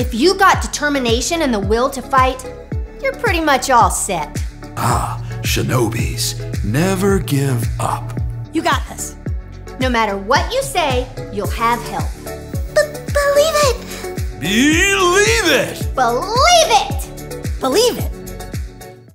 If you got determination and the will to fight, you're pretty much all set. Ah, shinobis, never give up. You got this. No matter what you say, you'll have help. Believe it! Believe it! Believe it! Believe it!